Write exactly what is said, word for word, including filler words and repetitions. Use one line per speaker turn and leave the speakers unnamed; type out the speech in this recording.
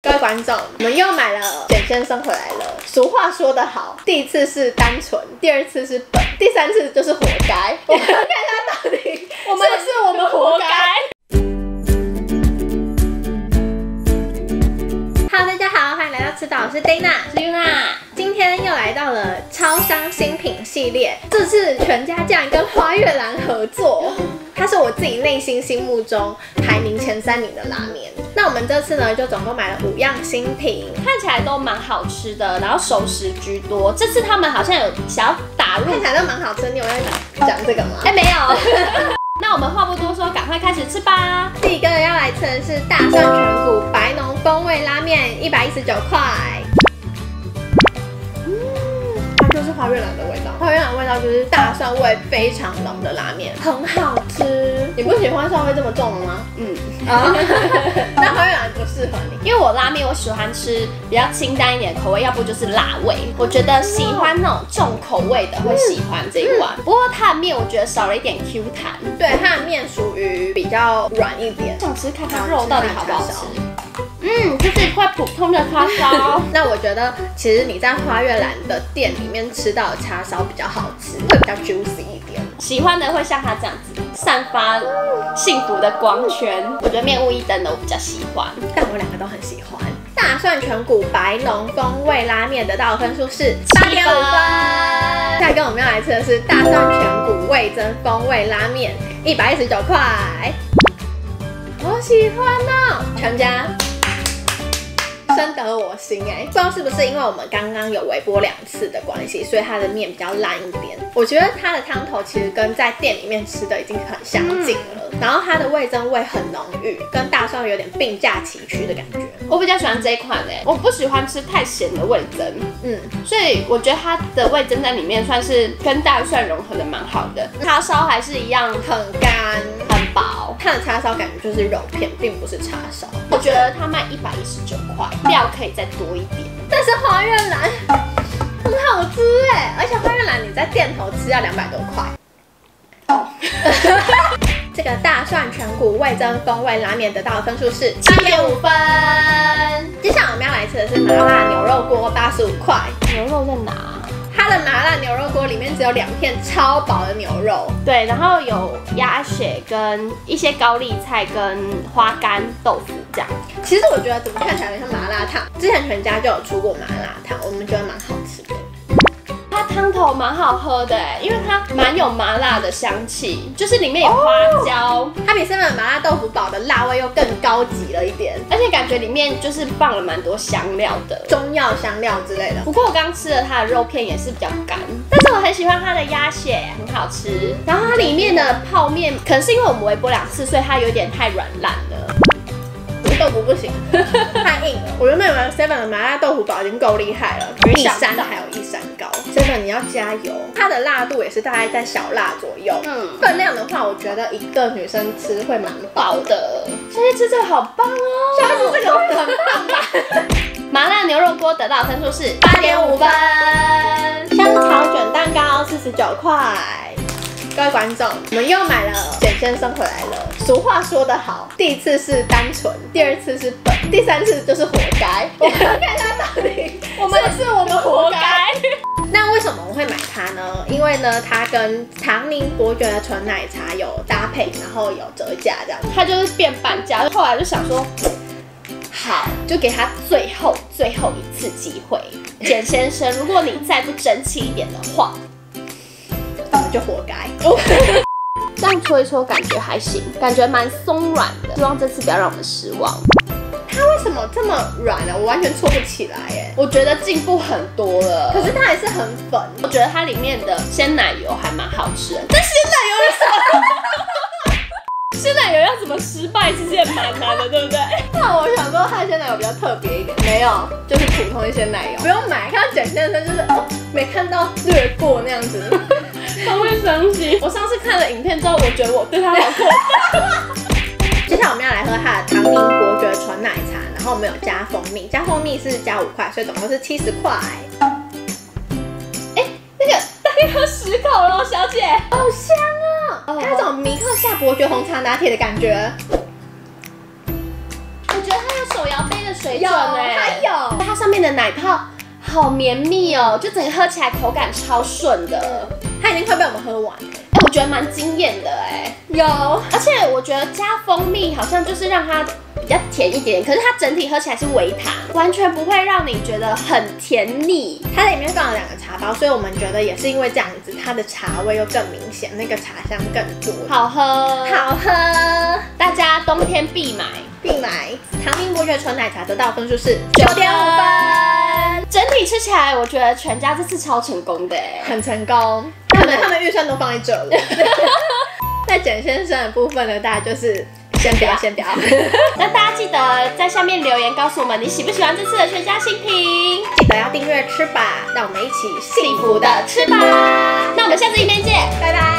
各位观众，我们又买了简先生回来了。俗话说得好，第一次是单纯，第二次是笨，第三次就是活该。我们看他到底我们是不是我们活该。Hello， 大家好，欢迎来到吃岛，我是 Dana，
我是 Yuna。
今天又来到了超商新品系列，这次全家竟然跟花月兰合作，它是我自己内心心目中排名前三名的拉面。那我们这次呢，就总共买了五样新品，
看起来都蛮好吃的，然后熟食居多。这次他们好像有想要打入，
看起来都蛮好吃。你有要讲这个吗？
哎、欸，没有。那我们话不多说，赶快开始吃吧。
第一个要来吃的是大蒜全谷白浓风味拉面，一百一十九块。嗯，它就是花月兰的味道。花月兰的味道就是大蒜味非常浓的拉面，很好吃。你不喜欢蒜味这么重的吗？嗯。啊，但花月兰不适合你，
因为我拉面我喜欢吃比较清淡一点的口味，要不就是辣味。我觉得喜欢那种重口味的会喜欢这一碗。不过它的面我觉得少了一点 Q 弹，
对，它的面属于比较软一点。
想吃看看肉到底好不好吃。嗯，就是一块普通的叉烧。
那我觉得其实你在花月兰的店里面吃到的叉烧比较好吃，会比较 juicy 一点。
喜欢的会像它这样子，散发幸福的光圈。我觉得面雾一灯的我比较喜欢，
但我两个都很喜欢。大蒜全谷白浓风味拉面得到的分数是八点五分。下一个我们要来吃的是大蒜全谷味增风味拉面，一百一十九块。好喜欢哦，全家。深得我心哎、欸，不知道是不是因为我们刚刚有微波两次的关系，所以它的面比较烂一点。我觉得它的汤头其实跟在店里面吃的已经很相近了，嗯、然后它的味增味很浓郁，跟大蒜有点并驾齐驱的感觉。
我比较喜欢这一款哎、欸，我不喜欢吃太咸的味增，嗯，所以我觉得它的味增在里面算是跟大蒜融合的蛮好的。叉烧还是一样很干很薄，
它的叉烧感觉就是肉片，并不是叉烧。
我觉得它卖一百一十九块。料可以再多一点，
但是花月兰很好吃哎，而且花月兰你在店头吃要两百多块。哦，这个大蒜全谷味增风味拉面得到的分数是七点五分。接下来我们要来吃的是麻辣牛肉锅，八十五块。
牛肉在哪？
它的麻辣牛肉锅里面只有两片超薄的牛肉，
对，然后有鸭血跟一些高丽菜跟花干豆腐这样。
其实我觉得怎么看起来有点像麻辣烫，之前全家就有出过麻辣烫，我们觉得蛮好吃的。
它汤头蛮好喝的哎，因为它蛮有麻辣的香气，就是里面有花椒，哦、
它比seven的麻辣豆腐堡的辣味又更高级了一点，
而且感觉里面就是放了蛮多香料的，
中药香料之类的。
不过我刚吃了它的肉片也是比较干，但是我很喜欢它的鸭血，很好吃。然后它里面的泡面，可能是因为我们微波两次，所以它有点太软烂了。
豆腐不行，太硬了。我原本以为seven的麻辣豆腐堡已经够厉害了，一山还有一山高。seven你要加油，它的辣度也是大概在小辣左右。嗯，分量的话，我觉得一个女生吃会蛮饱的。
下次吃这个好棒哦！
下次这个会很棒吧？
麻辣牛肉锅得到的分数是八点五分。
香草卷蛋糕四十九块。各位观众，我们又买了简先生回来了。俗话说得好，第一次是单纯，第二次是笨，第三次就是活该。我们看他到底我们是我们活该。那为什么我会买它呢？因为呢，它跟唐宁伯爵的纯奶茶有搭配，然后有折价这样。
它就是变半价，后来就想说，好，就给他最后最后一次机会。简先生，如果你再不争气一点的话，
就活该。
这样搓一搓感觉还行，感觉蛮松软的。希望这次不要让我们失望。
它为什么这么软呢？我完全搓不起来哎。
我觉得进步很多了，
可是它还是很粉。
我觉得它里面的鲜奶油还蛮好吃的。但鲜奶油是什么？鲜奶油要怎么失败，其实也蛮难的，对不对？
那我想说，它的鲜奶油比较特别一点，没有，就是普通的鲜奶油，不用买。看到简先生就是哦，没看到略过那样子。
他会生气。我上次看了影片之后，我觉得我对他好过分。
接下来我们要来喝它的唐宁伯爵纯奶茶，然后我们有加蜂蜜，加蜂蜜是加五块，所以总共是七十块。哎，那个大概喝十口了，小姐，好香啊！它有种米克夏伯爵红茶拿铁的感觉。
我觉得它有手摇杯的水水准哎，
还有
它上面的奶泡好绵密哦，就整个喝起来口感超顺的，
它已经快被我们喝完了。
哎，我觉得蛮惊艳的哎，
有，
而且我觉得加蜂蜜好像就是让它比较甜一点，可是它整体喝起来是微糖，完全不会让你觉得很甜腻。
它里面放了两个茶包，所以我们觉得也是因为这样子，它的茶味又更明显，那个茶香更多，
好喝，
好喝，
大家冬天必买。
必买唐宁伯爵纯奶茶得到分数是九点五分，
整体吃起来我觉得全家这次超成功的哎，
很成功。他们他们预算都放在这了。在简先生的部分呢，大家就是先不要先不要。
那大家记得在下面留言告诉我们你喜不喜欢这次的全家新品，
记得要订阅吃吧，让我们一起幸福的吃吧。
那我们下次影片见，
拜拜。